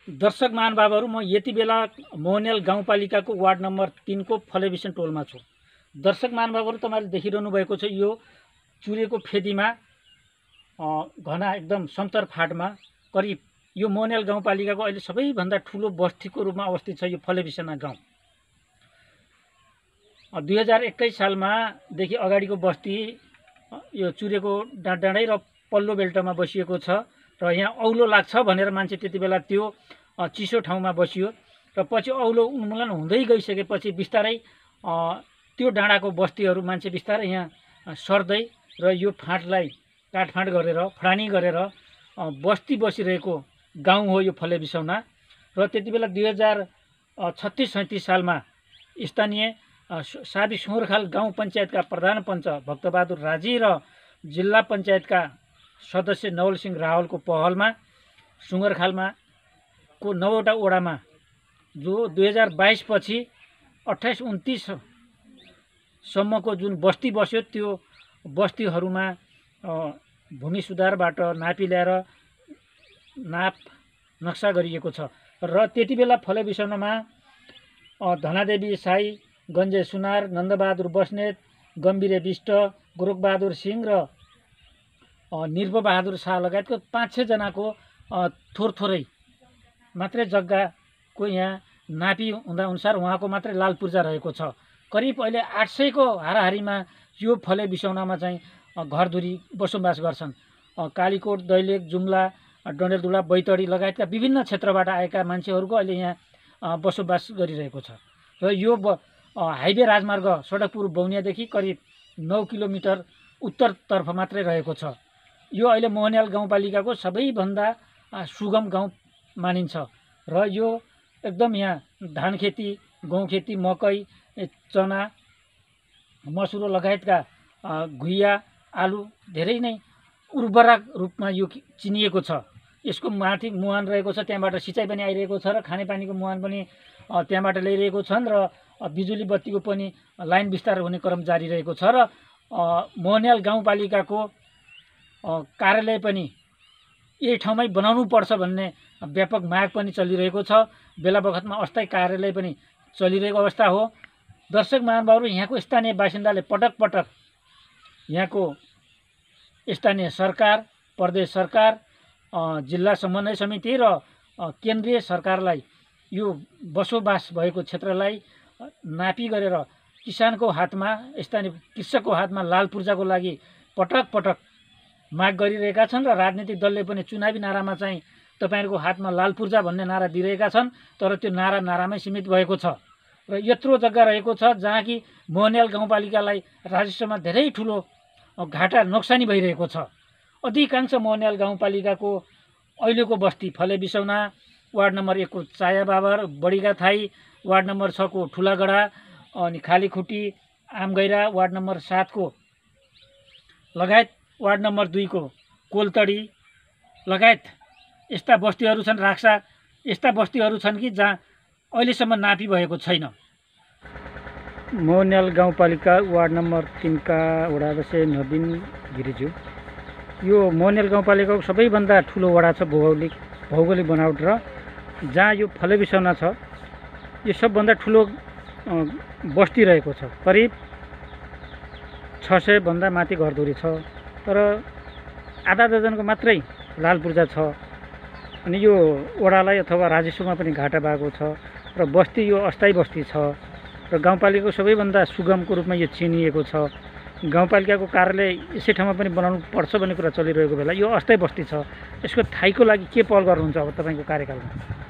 दर्शक महानुभावहरू, म यति बेला मोहनेल गाउँपालिकाको वार्ड नम्बर 3 को फलेबिसन टोलमा छु। दर्शक महानुभावहरू, तपाईले देखिरहनु भएको छ यो चुरेको फेदीमा घना एकदम समतर फाटमा करिब यो मोहनेल गाउँपालिकाको अहिले सबैभन्दा ठुलो बस्तीको रूपमा अवस्थित छ यो फलेबिसना गाउँ। 2021 सालमा देखि अगाडिको बस्ती यो चुरेको डाँडै र पल्लो बेल्टमा बसिएको छ र यहाँ औलो लाग्छ भनेर मान्छे त्यति बेला त्यो चिसो ठाउँमा बसियो र पछि औलो उन्मूलन हुँदै गइसकेपछि बिस्तारै त्यो डाँडाको बस्तीहरू मान्छे बिस्तारै यहाँ सर्दै र यो फाँटलाई काटफाँट गरेर फडानी गरेर बस्ती बसिरहेको गाउँ हो यो फलेबिसौना। र त्यति बेला 2036-37 सालमा स्थानीय साबी सुँगरखाल गाउँ पञ्चायतका प्रधान पञ्च भक्तबहादुर राजी र जिल्ला पञ्चायतका सदस्य नवल सिंह रावलको पहलमा सुँगरखालमा को 9वटा वडामा जो 2022 पछि 28-29 सम्मको जुन बस्ती बस्यो त्यो बस्तीहरूमा भूमि सुधारबाट नापी ल्याएर नाप नक्सा गरिएको छ। र त्यति बेला फलेबिसौनामा धनादेवी साई, गञ्जे सुनार, नन्दबहादुर बस्नेत, गम्भीरे विष्ट, गोरखबहादुर सिंह र निर्भबहादुर शाह लगायतको 5-6 जनाको थोरै मात्रै जग्गाको यहाँ नापी हुँदा अनुसार उहाँको मात्रै लाल पूर्जा रहेको छ। करिब अहिले 800 को हाराहारीमा यो फलेबिसौनामा चाहिँ घरधुरी बसोबास गर्छन्। कालीकोट, दैलेख, जुम्ला, डडेलधुरा, बैतडी लगायतका विभिन्न क्षेत्रबाट आएका मान्छेहरूको अहिले यहाँ बसोबास गरिरहेको छ। र यो हाइवे राजमार्ग सडकपुर बौनियादेखि करिब 9 किलोमिटर उत्तरतर्फ मात्रै रहेको छ। यो अहिले मोहनेल गाउँपालिकाको सबैभन्दा सुगम गाउँ मानिन्छ र यो एकदम यहाँ धान खेती, गहुँ खेती, मकै, चना, मसुरो लगायतका घुइया, आलु धेरै नै उर्वरक रूपमा यो चिनिएको छ। यसको माथि मुहान रहेको छ, त्यहाँबाट सिँचाइ पनि आइरहेको छ र खानेपानीको मुहान पनि त्यहाँबाट ल्याइरहेको छन् र बिजुली बत्तीको पनि लाइन विस्तार हुने क्रम जारी रहेको छ। र मोहनेल गाउँपालिकाको कार्यालय पनि यही ठाउँमै बनाउनु पर्छ भन्ने व्यापक माग पनि चलिरहेको छ। बेला बखतमा अस्थायी कार्यालय पनि चलिरहेको अवस्था हो। दर्शक महानुभावहरू, यहाँको स्थानीय बासिन्दाले पटक पटक यहाँको स्थानीय सरकार, प्रदेश सरकार, जिल्ला समन्वय समिति र केन्द्रीय सरकारलाई यो बसोबास भएको क्षेत्रलाई नापी गरेर किसानको हातमा, स्थानीय कृषकको हातमा लाल पूर्जाको लागि पटक पटक माग गरिरहेका छन्। र राजनीतिक दलले पनि चुनावी नारामा चाहिँ तपाईहरुको हातमा लाल पूर्जा भन्ने नारा दिइरहेका छन्, तर त्यो नारामै सीमित भएको छ। र यत्रो जग्गा रहेको छ जहाँ कि मोहनेल गाउँपालिकालाई राजस्वमा धेरै ठुलो घाटा नोक्सानी भइरहेको छ। अधिकांश मोहनेल गाउँपालिकाको अहिलेको बस्ती फलेबिसौना, वार्ड नम्बर 1 को चायाबाबर, बडीगा थाई, वार्ड नम्बर 6 को ठुलागढा, अनि खालीखुटी, आमगैरा, वार्ड नम्बर 7 को लगायत वार्ड नम्बर 2 को कोलतडी लगायत यस्ता बस्तीहरू छन्। राक्सा यस्ता बस्तीहरू छन् कि जहाँ अहिलेसम्म नापी भएको छैन। मोहनेल गाउँपालिका वार्ड नम्बर 3 का वडा अध्यक्ष नवीन गिरिज्यू, यो मोहनेल गाउँपालिकाको सबैभन्दा ठुलो वडा छ भौगोलिक बनावट र जहाँ यो फलेबिसौना छ यो सबभन्दा ठुलो बस्ती रहेको छ। करिब 600 भन्दा माथि घरधुरी छ, तर आधा दर्जनको मात्रै लाल पूर्जा छ। अनि यो वडालाई अथवा राजस्वमा पनि घाटा भएको छ र बस्ती यो अस्थायी बस्ती छ र गाउँपालिकाको सबैभन्दा सुगमको रूपमा यो चिनिएको छ। गाउँपालिकाको कार्यालय यसै ठाउँमा पनि बनाउनु पर्छ भन्ने कुरा चलिरहेको बेला यो अस्थायी बस्ती छ। यसको थाइको लागि के पहल गर्नुहुन्छ अब तपाईको कार्यकालमा?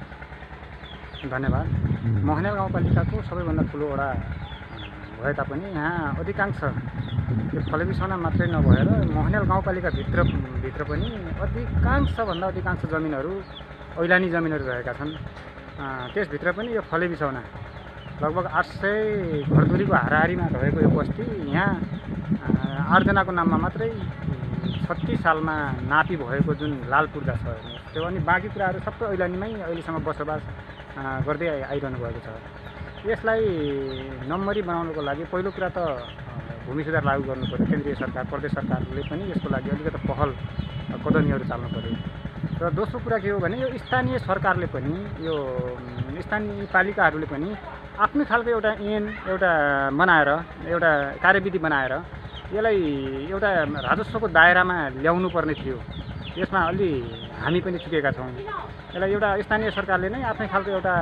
धन्यवाद। मोहनेल गाउँपालिकाको सबैभन्दा ठुलो वडा भए तापनि यहाँ अधिकांश यो फलेबिसौना मात्रै नभएर मोहनेल गाउँपालिका भित्र पनि अधिकांशभन्दा अधिकांश जमिनहरू ऐलानी जमिनहरू रहेका छन्। त्यसभित्र पनि यो फलेबिसौना लगभग 800 घरधुरीको हाराहारीमा रहेको यो बस्ती यहाँ 8 जनाको नाममा मात्रै 36 सालमा नापी भएको जुन लाल पूर्जा छ त्यो, अनि बाँकी कुराहरू सबै ऐलानीमै अहिलेसम्म बसोबास गर्दै आइरहनु भएको छ। यसलाई नम्बरी बनाउनको लागि पहिलो कुरा त भूमि सुधार लागू गर्नु पर्यो। केन्द्रीय सरकार, प्रदेश सरकारले पनि यसको लागि अलिकति पहल कदमीहरू चाल्नु पर्यो। र दोस्रो कुरा के हो भने यो स्थानीय सरकारले पनि यो स्थानीय पालिकाहरूले पनि आफ्नै खालको एउटा ऐन एउटा बनाएर एउटा कार्यविधि बनाएर यसलाई एउटा राजस्वको दायरामा ल्याउनु पर्ने थियो। यसमा अलि हामी पनि चुकेका छौँ। यसलाई एउटा स्थानीय सरकारले नै आफ्नै खालको एउटा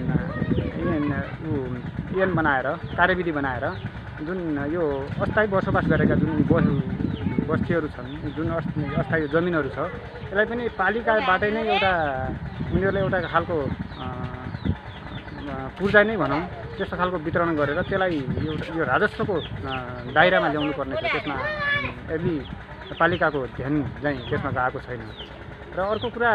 ऐन बनाएर कार्यविधि बनाएर जुन यो अस्थायी बसोबास गरेका जुन बस्तीहरू छन्, जुन अस्थायी जमिनहरू छ, यसलाई पनि पालिकाबाटै नै एउटा उनीहरूले एउटा खालको पूर्जा नै भनौँ त्यस्तो खालको वितरण गरेर त्यसलाई यो राजस्वको दायरामा ल्याउनु पर्ने थियो। त्यसमा यदि पालिकाको ध्यान चाहिँ त्यसमा गएको छैन। र अर्को कुरा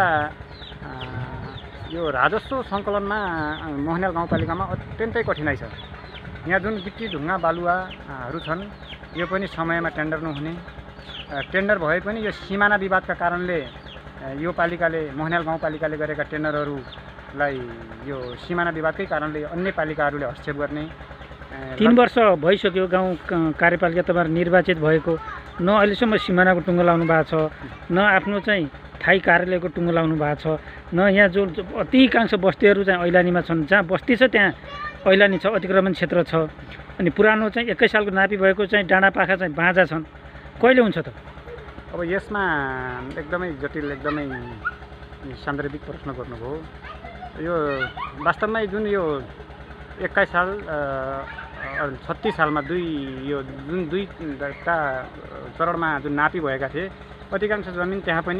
यो राजस्व सङ्कलनमा मोहनियाल गाउँपालिकामा अत्यन्तै कठिनाइ छ। यहाँ जुन गिटी ढुङ्गा बालुवाहरू छन् यो पनि समयमा टेन्डर नहुने, टेन्डर भए पनि यो सिमाना विवादका कारणले यो पालिकाले मोहनियाल गाउँपालिकाले गरेका टेन्डरहरूलाई यो सिमाना विवादकै कारणले अन्य पालिकाहरूले हस्तक्षेप गर्ने। 3 वर्ष भइसक्यो गाउँ कार्यपालिका तपाईँहरू निर्वाचित भएको, न अहिलेसम्म सिमानाको टुङ्गो लाउनु भएको छ, न आफ्नो चाहिँ स्थायी कार्यालयको टुङ्गो लाउनु भएको छ, न यहाँ जो अधिकांश बस्तीहरू चाहिँ ऐलानीमा छन्, जहाँ बस्ती छ त्यहाँ ऐलानी छ, अतिक्रमण क्षेत्र छ। अनि पुरानो चाहिँ 21 सालको नापी भएको चाहिँ डाँडापाखा चाहिँ बाँझा छन्। कहिले हुन्छ त? अब यसमा एकदमै जटिल, एकदमै सान्दर्भिक प्रश्न गर्नुभयो। यो वास्तवमा जुन यो 21 साल 36 सालमा दुईटा चरणमा जुन नापी भएका थिए, अधिकांश जमिन त्यहाँ पनि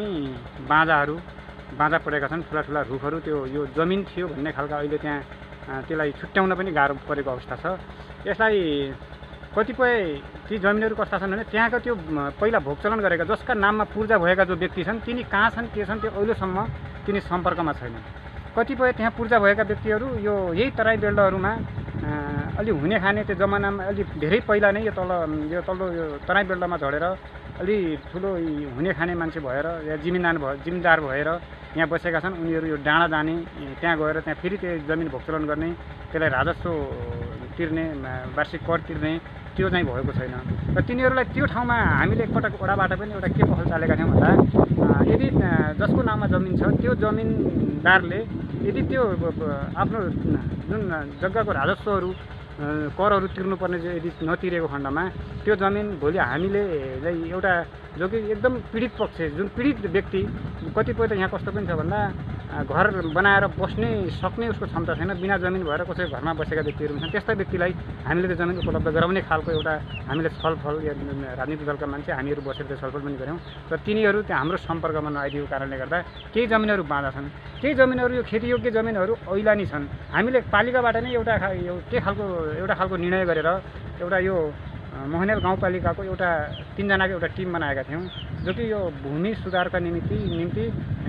बाँझा परेका छन्। ठुला ठुला रुखहरू त्यो यो जमिन थियो भन्ने खालका अहिले त्यहाँ त्यसलाई छुट्याउन पनि गाह्रो परेको अवस्था छ। यसलाई कतिपय ती जमिनहरू कस्ता छन् भने त्यहाँका त्यो पहिला भोगचलन गरेका जसका नाममा पूर्जा भएका जो व्यक्ति छन् तिनी कहाँ छन् के छन् त्यो अहिलेसम्म तिनी सम्पर्कमा छैनन्। कतिपय त्यहाँ पूर्जा भएका व्यक्तिहरू यो यही तराई बेल्टहरूमा अलि हुने खाने त्यो जमानामा अलि धेरै पहिला नै यो तल्लो यो तराई बेल्टमा झरेर अलि ठुलो हुने खाने मान्छे भएर या जिम्मेदार भएर यहाँ बसेका छन्। उनीहरू यो डाँडा जाने, त्यहाँ गएर त्यहाँ फेरि त्यो जमिन भोगचलन गर्ने, त्यसलाई राजस्व तिर्ने, वार्षिक कर तिर्ने त्यो चाहिँ भएको छैन। र तिनीहरूलाई त्यो ठाउँमा हामीले एकपटक वडाबाट पनि एउटा के पहल चालेका थियौँ भन्दा यदि जसको नाममा जमिन छ त्यो जमिनदारले यदि त्यो आफ्नो जुन जग्गाको राजस्वहरू करहरू तिर्नुपर्ने यदि नतिरेको खण्डमा त्यो जमिन भोलि हामीले एउटा जो कि एकदम पीडित पक्ष, जुन पीडित व्यक्ति, कतिपय त यहाँ कस्तो पनि छ भन्दा घर बनाएर बस्ने सक्ने उसको क्षमता छैन, बिना जमिन भएर कसै घरमा बसेका व्यक्तिहरू हुन्छन्। त्यस्ता व्यक्तिलाई हामीले त्यो जमिन उपलब्ध गराउने खालको एउटा हामीले छलफल या राजनीतिक दलका मान्छे हामीहरू बसेर त्यो छलफल पनि गऱ्यौँ। र तिनीहरू त्यहाँ हाम्रो सम्पर्कमा नआइदिएको कारणले गर्दा केही जमिनहरू बाँझा छन्, केही जमिनहरू यो खेतीयोग्य जमिनहरू ऐलानी छन्। हामीले पालिकाबाट नै एउटा खालको निर्णय गरेर एउटा यो मोहनियाल गाउँपालिकाको एउटा 3 जनाको एउटा टिम बनाएका थियौँ, जो कि यो भूमि सुधारका निम्ति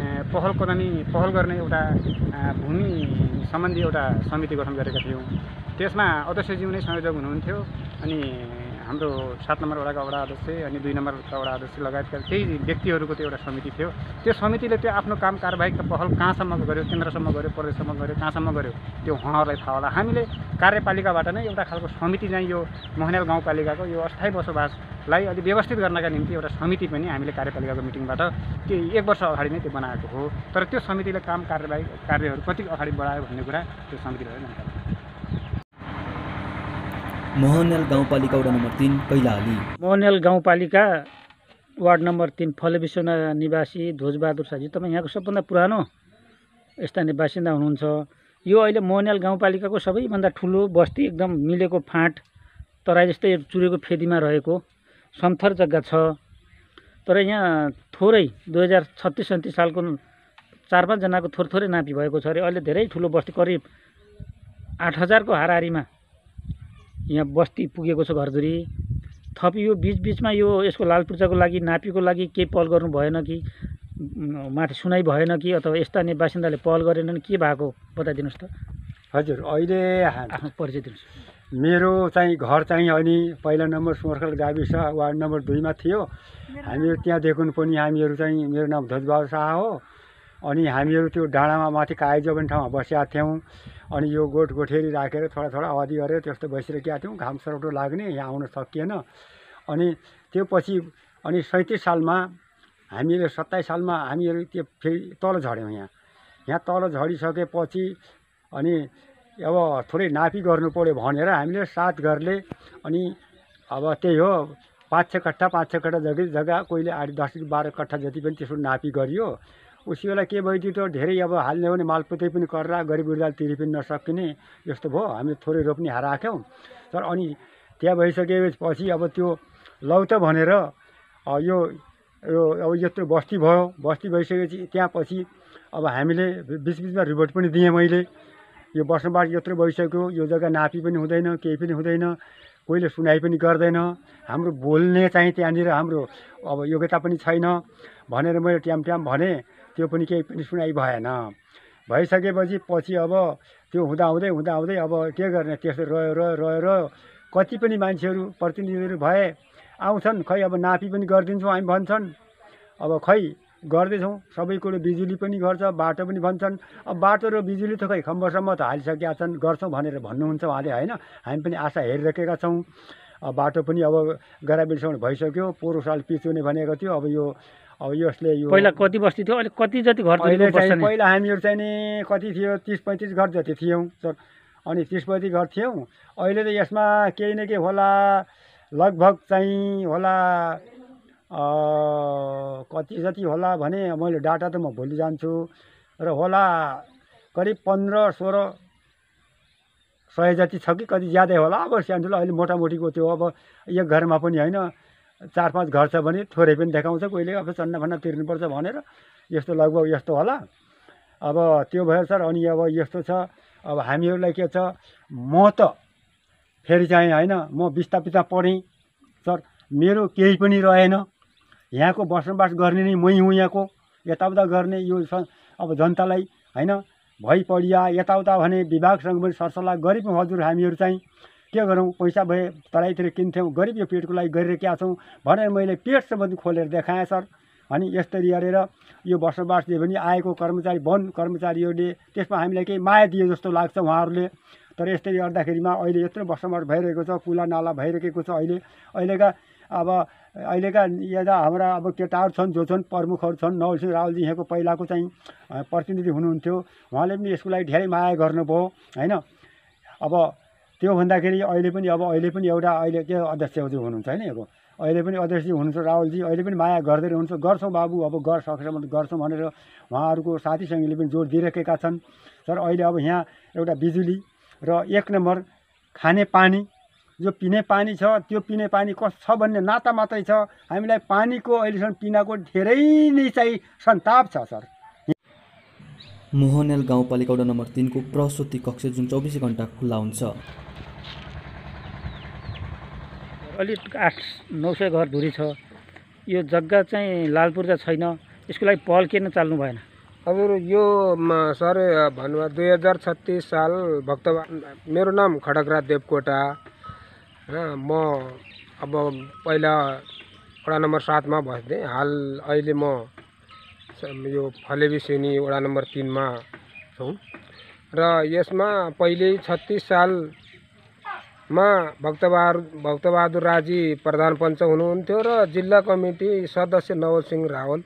पहल गर्ने एउटा भूमि सम्बन्धी एउटा समिति गठन गरेका थियौँ। त्यसमा अध्यक्षज्यू नै संयोजक हुनुहुन्थ्यो, अनि हाम्रो 7 नम्बर वडाका वडा अध्यक्ष अनि 2 नम्बरका वडा अध्यक्ष लगायतका केही व्यक्तिहरूको त्यो एउटा समिति थियो। त्यो समितिले त्यो आफ्नो काम कारबाहीको पहल कहाँसम्म गर्यो, केन्द्रसम्म गर्यो, प्रदेशसम्म गर्यो, कहाँसम्म गर्यो त्यो उहाँहरूलाई थाहा होला। हामीले कार्यपालिकाबाट नै एउटा खालको समिति चाहिँ यो मोहनियाल गाउँपालिकाको यो अस्थायी बसोबासलाई अलि व्यवस्थित गर्नका निम्ति एउटा समिति पनि हामीले कार्यपालिकाको मिटिङबाट त्यो 1 वर्ष अगाडि नै त्यो बनाएको हो। तर त्यो समितिले कार्यहरू कति अगाडि बढायो भन्ने कुरा त्यो समितिले जानकारी। मोहनियाल गाउँपालिका वडा नम्बर 3 कैलाली। मोहनियाल गाउँपालिका वार्ड नम्बर 3 फलेबिसोना निवासी ध्वजबहादुर साजी, तपाईँ यहाँको सबभन्दा पुरानो स्थानीय बासिन्दा हुनुहुन्छ। यो अहिले मोहनियाल गाउँपालिकाको सबैभन्दा ठुलो बस्ती, एकदम मिलेको फाँट, तराई जस्तै चुरेको फेदीमा रहेको समथर जग्गा छ। तर यहाँ थोरै 2036-37 सालको 4-5 जनाको थोरै नापी भएको छ अरे। अहिले धेरै ठुलो बस्ती, करिब 8000 को हाराहारीमा यहाँ बस्ती पुगेको छ घरधुरी। थप यो बिचबिचमा यो यसको लालपूर्जाको लागि नापीको लागि केही पहल गर्नु भएन कि, माथि सुनाइ भएन कि, अथवा स्थानीय बासिन्दाले पहल गरेनन्, के भएको बताइदिनुहोस् त। हजुर, अहिले आफ्नो परिचय दिनुहोस्। मेरो चाहिँ घर चाहिँ अनि पहिला नम्बर सुमर्खल गाविस वार्ड नम्बर 2 मा थियो। हामीहरू त्यहाँदेखि पनि हामीहरू चाहिँ, मेरो नाम ध्वजबहादुर शाह हो, अनि हामीहरू त्यो डाँडामा माथि काइजो भन्ने ठाउँमा बसेका थियौँ। अनि यो गोठगोठेरी राखेर थोडा अवधि गरेर त्यस्तो बसिरहेका थियौँ। घाम सरौटो लाग्ने, यहाँ आउन सकिएन। अनि त्यो पछि अनि 37 सालमा हामीले 27 सालमा हामीहरू त्यो फेरि तल झऱ्यौँ। यहाँ तल झरिसकेपछि अनि अब थोरै नापी गर्नु पऱ्यो भनेर हामीले 7 घरले अनि अब त्यही हो 5-6 कट्ठा जग्गा कोहीले 8-10-12 कट्ठा जति पनि त्यसो नापी गरियो। उसी बेला के भइदियो त धेरै अब हाल्ने भने मालपोते पनि कर्रा गरिब गुर्जाले तिरि पनि नसकिने यस्तो भयो। हामीले थोरै रोप्ने राख्यौँ तर अनि त्यहाँ भइसकेपछि अब त्यो लौ त भनेर यो अब यत्रो बस्ती भयो। बस्ती भइसकेपछि त्यहाँ पछि अब हामीले बिचबिचमा रिपोर्ट पनि दिएँ मैले, यो बसोबास यत्रो भइसक्यो, यो जग्गा नापी पनि हुँदैन, केही पनि हुँदैन, कोहीले सुनाइ पनि गर्दैन, हाम्रो बोल्ने चाहिँ त्यहाँनिर हाम्रो अब योग्यता पनि छैन भनेर मैले ट्याम भने, त्यो पनि केही पनि सुनाइ भएन। भइसकेपछि पछि अब त्यो हुँदाहुँदै अब के गर्ने, त्यस्तो रह्यो कति पनि मान्छेहरू प्रतिनिधिहरू भए आउँछन्, खै अब नापी पनि गरिदिन्छौँ हामी भन्छन्। अब खै गर्दैछौँ, सबै कुरो बिजुली पनि गर्छ, बाटो पनि भन्छन्। अब बाटो र बिजुली त खै खम्बसम्म त हालिसकेका छन्, गर्छौँ भनेर भन्नुहुन्छ उहाँले होइन। हामी पनि आशा हेरिरहेका छौँ। बाटो पनि अब गराबिलसम्म भइसक्यो, पोहोर साल पिच हुने भनेको थियो। अब यसले यो पहिला कति बस्ती थियो, अहिले कति जति घर अहिले चाहिँ पहिला हामीहरू चाहिँ नि कति थियो 30-35 घर जति थियौँ सर। अनि 30-35 घर थियौँ। अहिले त यसमा केही न केही होला, लगभग चाहिँ होला कति जति होला भने मैले डाटा त म भुलि जान्छु र होला करिब 15-16 जति छ कि कति ज्यादै होला। अब सानो अहिले मोटामोटीको त्यो अब एक घरमा पनि होइन 4-5 घर छ भने थोरै पनि देखाउँछ, कोहीले अब चन्दाफन्दा तिर्नुपर्छ भनेर यस्तो लगभग यस्तो होला। अब त्यो भयो सर। अनि अब यस्तो छ, अब हामीहरूलाई के छ, म त फेरि चाहिँ होइन म बिस्तापिस्ता पढेँ सर, मेरो केही पनि रहेन। यहाँको बसोबास गर्ने नै मै हुँ, यहाँको यताउता गर्ने यो अब जनतालाई होइन भइपढिया यताउता भने विभागसँग पनि सरसल्लाह गरिब हजुर हामीहरू चाहिँ के गरौँ, पैसा भए तराईतिर किन्थ्यौँ, गरिब यो पेटको लागि गरिरहेका छौँ भनेर मैले पेट सम्बन्धी खोलेर देखाएँ सर। अनि यसरी गरेर यो बसोबासले पनि आएको कर्मचारी वन कर्मचारीहरूले त्यसमा हामीलाई केही माया दिए जस्तो लाग्छ उहाँहरूले। तर यसरी गर्दाखेरिमा अहिले यत्रो बसोबास भइरहेको छ, कुला नाला भइरहेको छ। अहिलेका यता हाम्रा अब केटाहरू छन् जो छन् प्रमुखहरू छन्, नवलसिंह रावलजी यहाँको पहिलाको चाहिँ प्रतिनिधि हुनुहुन्थ्यो, उहाँले पनि यसको लागि धेरै माया गर्नुभयो होइन। अब त्यो भन्दाखेरि अहिले पनि एउटा अहिले के अध्यक्षज्यू हुनुहुन्छ होइन, यहाँको अहिले पनि अध्यक्षजी हुनुहुन्छ रावलजी, अहिले पनि माया गर्दै हुनुहुन्छ। गर्छौँ बाबु, अब सक्छौँ गर्छौँ भनेर उहाँहरूको साथीसँगले पनि जोड दिइरहेका छन् सर। अहिले अब यहाँ एउटा बिजुली र 1 नम्बर खाने पानी, जो पिने पानी छ त्यो पिने पानी कस्तो छ भन्ने नाता मात्रै छ। हामीलाई पानीको अहिलेसम्म पिनाको धेरै नै चाहिँ सन्ताप छ सर। मोहनयल गाउँपालिका वडा नम्बर 3 को प्रसुति कक्ष जुन 24 घण्टा खुल्ला हुन्छ। अलिक 800-900 घर धुरी छ। यो जग्गा चाहिँ लालपूर्जा छैन, यसको लागि पहल किन चाल्नु भएन? हजुर यो सर भन्नुभयो 2036 साल मेरो नाम खडकराज देवकोटा। म अब पहिला वडा नम्बर 7 मा बस्दै, हाल अहिले म यो फलेबी सिनी वडा नम्बर 3 मा छौँ। र यसमा पहिले 36 सालमा भक्तबहादुर राजी प्रधान पञ्च हुनुहुन्थ्यो र जिल्ला कमिटी सदस्य नवलसिंह रावल,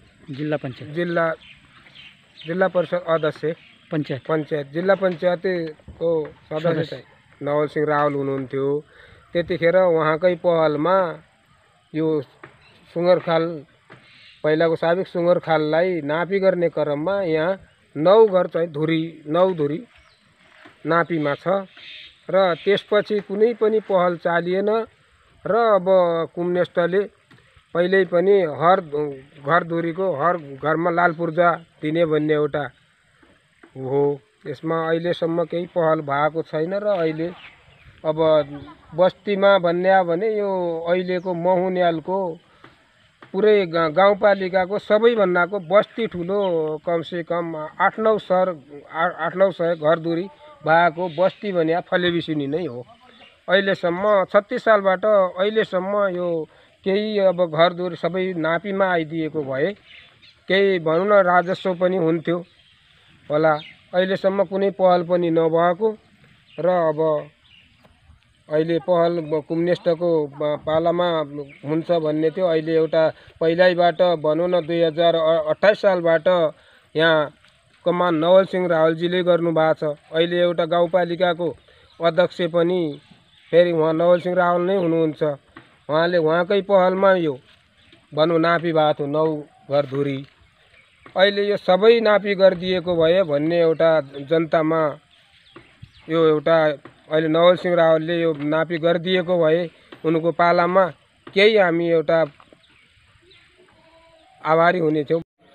जिल्ला परिषद अध्यक्ष पञ्चायत जिल्ला पञ्चायतको सदस्य चाहिँ नवलसिंह रावल हुनुहुन्थ्यो। त्यतिखेर उहाँकै पहलमा यो सुँगरखाल पहिलाको साबिक सुँगरखाललाई नापी गर्ने क्रममा यहाँ 9 घर चाहिँ 9 धुरी नापीमा छ। र त्यसपछि कुनै पनि पहल चालिएन र अब कुम्नेष्टले पहिल्यै पनि हर घर धुरीको हर घरमा लालपूर्जा दिने भन्ने एउटा हो। यसमा अहिलेसम्म केही पहल भएको छैन। र अहिले अब बस्तीमा भन्ने भने यो अहिलेको मोहनयालको पुरै गाउँपालिकाको सबैभन्दाको बस्ती ठुलो कमसेकम 8-900 घरधुरी भएको बस्ती भने फलेबी सिनी नै हो। अहिलेसम्म 36 सालबाट अहिलेसम्म यो केही अब घरधुरी सबै नापीमा आइदिएको भए केही भनौँ न राजस्व पनि हुन्थ्यो होला। अहिलेसम्म कुनै पहल पनि नभएको र अहिले पहल कम्युनिस्टको पालामा हुन्छ भन्ने थियो। अहिले एउटा पहिल्यैबाट भनौँ न 2028 सालबाट यहाँ कमान नवल सिंह रावलजीले गर्नु भएको छ। अहिले एउटा गाउँपालिकाको अध्यक्ष पनि फेरि उहाँ नवल सिंह रावल नै हुनुहुन्छ। उहाँले उहाँकै पहलमा यो भनौँ नापी भएको थियो 9 घरधुरी। अहिले यो सबै नापी गरिदिएको भए भन्ने एउटा जनतामा यो एउटा अहिले नवल सिंह रावलले यो नापी गरिदिएको भए उनको पालामा केही हामी एउटा आभारी हुनेछौँ।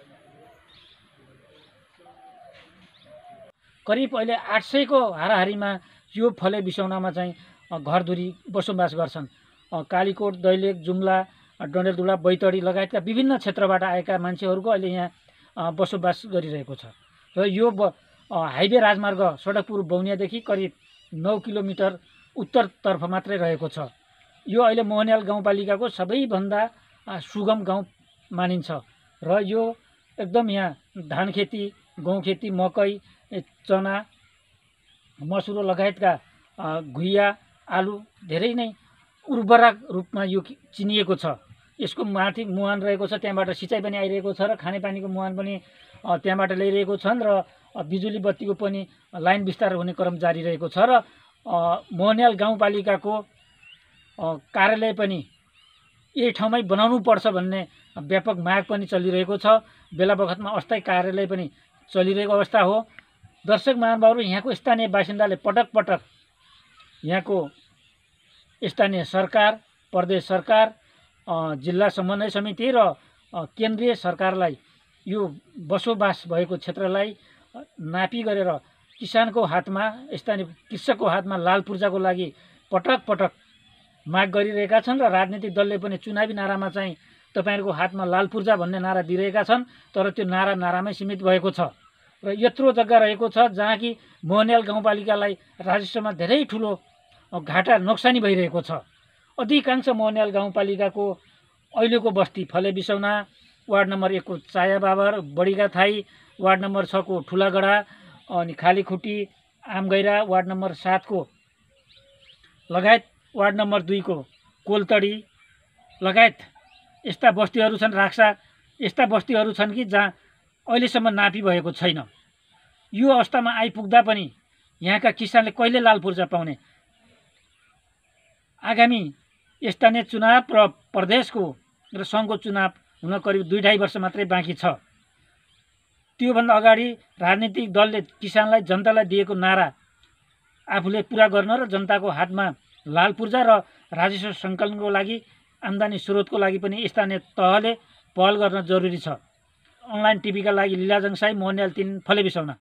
करिब अहिले 800 को हाराहारीमा यो फले बिसौनामा चाहिँ घरधुरी बसोबास गर्छन्। कालीकोट, दैलेख, जुम्ला, डडेलधुरा, बैतडी लगायतका विभिन्न क्षेत्रबाट आएका मान्छेहरूको अहिले यहाँ बसोबास गरिरहेको छ। र यो हाइवे राजमार्ग सडकपुर बौनियादेखि करिब 9 किलोमिटर उत्तरतर्फ मात्रै रहेको छ। यो अहिले मोहनियाल गाउँपालिकाको सबैभन्दा सुगम गाउँ मानिन्छ र यो एकदम यहाँ धान खेती, गहुँ खेती, मकै, चना, मसुरो लगायतका घुइया, आलु धेरै नै उर्वरक रूपमा यो चिनिएको छ। यसको माथि मुहान रहेको छ, त्यहाँबाट सिँचाइ पनि आइरहेको छ र खानेपानीको मुहान पनि त्यहाँबाट ल्याइरहेको छन् र बिजुली बत्तीको पनि लाइन विस्तार हुने क्रम जारी रहेको छ। र मोहनियाल गाउँपालिकाको कार्यालय पनि यही ठाउँमै बनाउनु पर्छ भन्ने व्यापक माग पनि चलिरहेको छ। बेला बखतमा अस्थायी कार्यालय पनि चलिरहेको अवस्था हो। दर्शक महानुभावहरू, यहाँको स्थानीय बासिन्दाले पटक पटक यहाँको स्थानीय सरकार, प्रदेश सरकार, जिल्ला समन्वय समिति र केन्द्रीय सरकारलाई यो बसोबास भएको क्षेत्रलाई नापी गरेर किसानको हातमा, स्थानीय कृषकको हातमा लाल पूर्जाको लागि पटक पटक माग गरिरहेका छन् र राजनीतिक दलले पनि चुनावी नारामा चाहिँ तपाईँहरूको हातमा लाल पूर्जा भन्ने नारा दिइरहेका छन्। तर त्यो नारामै सीमित भएको छ र यत्रो जग्गा रहेको छ जहाँ कि मोहनियाल गाउँपालिकालाई राजस्वमा धेरै ठुलो घाटा नोक्सानी भइरहेको छ। अधिकांश मोहनियाल गाउँपालिकाको अहिलेको बस्ती फले बिसौना, वार्ड नम्बर 1 को चाया बाबर, बडीका थाई, वार्ड नम्बर 6 को ठुलागढा, अनि खालीखुट्टी, आमगैरा, वार्ड नम्बर 7 को लगायत वार्ड नम्बर 2 को कोलतडी लगायत यस्ता बस्तीहरू छन्। राक्सा यस्ता बस्तीहरू छन् कि जहाँ अहिलेसम्म नापी भएको छैन। यो अवस्थामा आइपुग्दा पनि यहाँका किसानले कहिले लाल पूर्जा पाउने? आगामी स्थानीय चुनाव र प्रदेशको र सङ्घको चुनाव हुन करिब 2-2.5 वर्ष मात्रै बाँकी छ। त्योभन्दा अगाडि राजनीतिक दलले किसानलाई, जनतालाई दिएको नारा आफूले पुरा गर्न र जनताको हातमा लाल पूर्जा र राजस्व सङ्कलनको लागि, आम्दानी स्रोतको लागि पनि स्थानीय तहले पहल गर्न जरुरी छ। अनलाइन टिभीका लागि लीलाजङ साई, मोहनियाल 3, फले बिसौना।